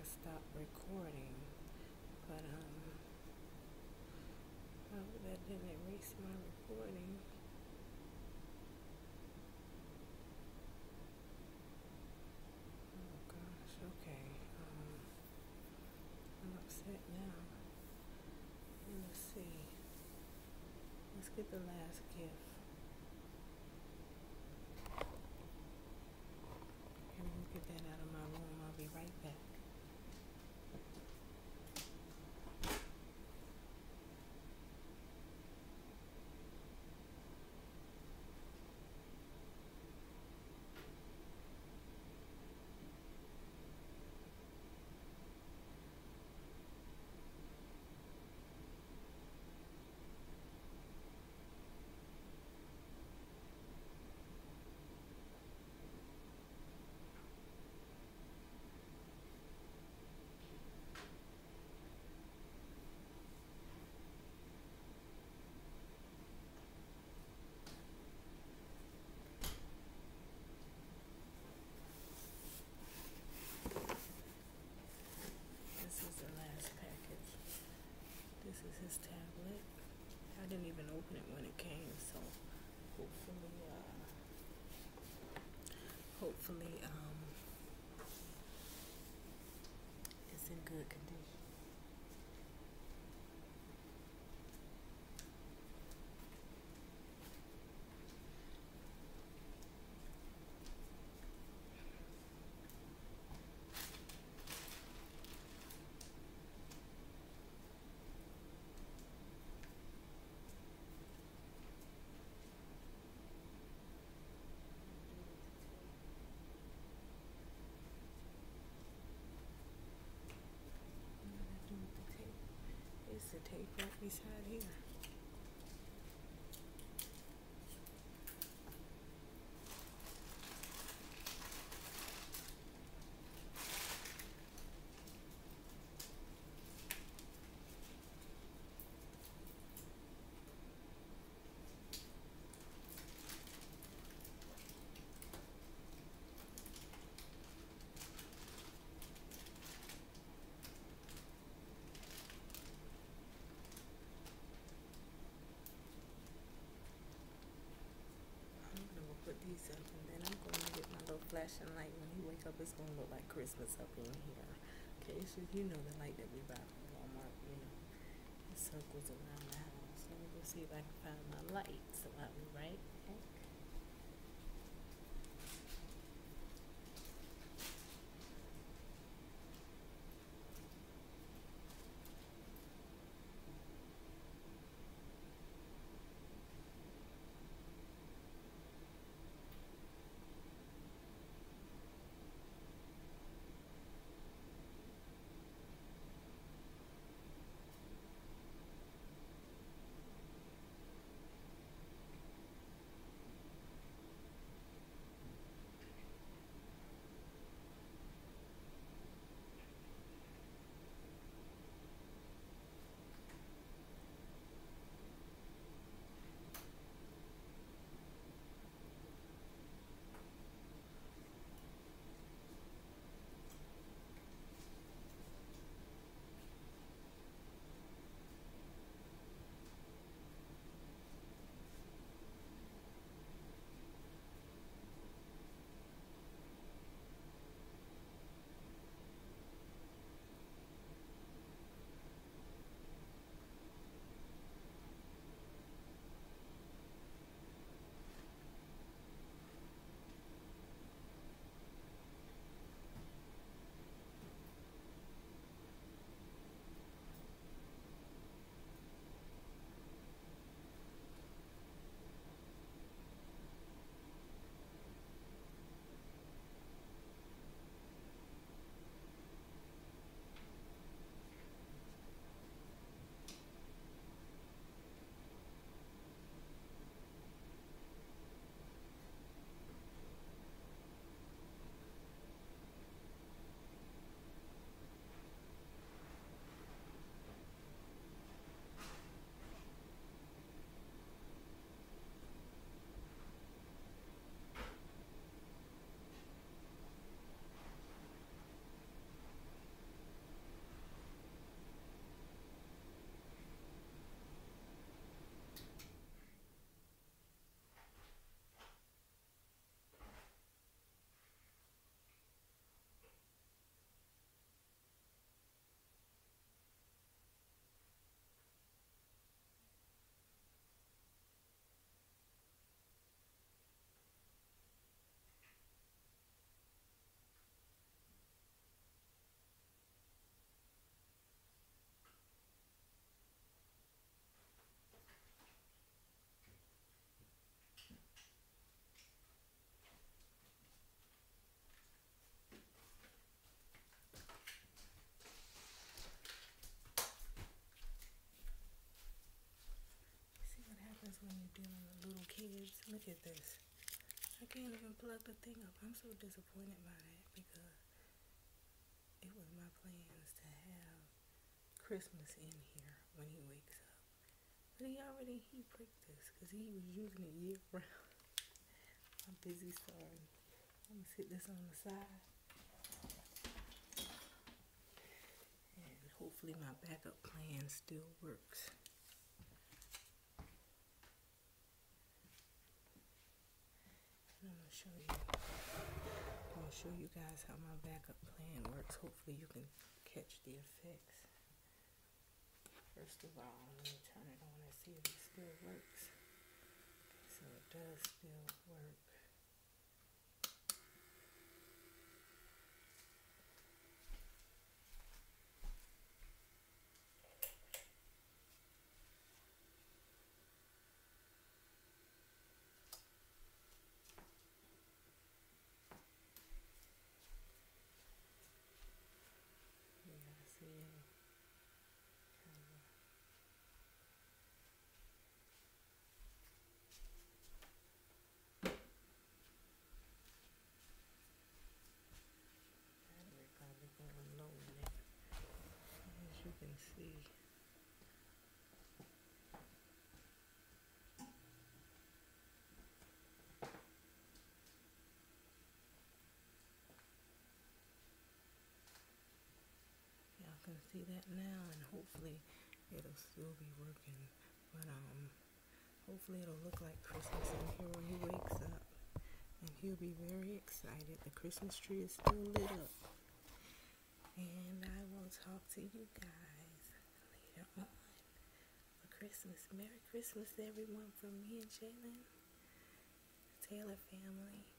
I stopped recording, but oh, that didn't erase my recording. Oh gosh, okay. I'm upset now. Let's see. Let's get the last gift. And we'll get that out of my room. I'll be right back. This is the last package. This is his tablet. I didn't even open it when it came, so hopefully, it's in good condition. What did I do with the tape? It's the tape right beside here. I'm gonna go put these up, and then I'm gonna get my little flashing light. When he wake up, it's gonna look like Christmas up in here. Okay, it's just, you know, the light that we buy from Walmart, you know, it circles around the house. Let me go see if I can find my light, so I'll be right back. look at this. I can't even plug the thing up. I'm so disappointed by that because it was my plans to have Christmas in here when he wakes up. But he bricked this because he was using it year round. I'm busy starting. I'm gonna sit this on the side. And hopefully my backup plan still works. And I'm gonna show you guys how my backup plan works. Hopefully you can catch the effects. First of all, let me turn it on and see if it still works. So it does still work. Yeah, see it. Battery probably going low in it. As you can see. Y'all can see that now, and hopefully it'll still be working. But hopefully it'll look like Christmas in here when he wakes up, and he'll be very excited. The Christmas tree is still lit up, and I will talk to you guys later on for Christmas. Merry Christmas, everyone, from me and Jalen, the Taylor family.